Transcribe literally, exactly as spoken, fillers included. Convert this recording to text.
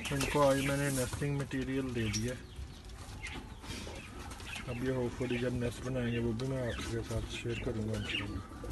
इनको आज मैंने नेस्टिंग मटेरियल दे दिया। अब ये होपफुली जब नेस्ट बनाएंगे वो भी मैं आपके साथ शेयर करूँगा इंशाल्लाह।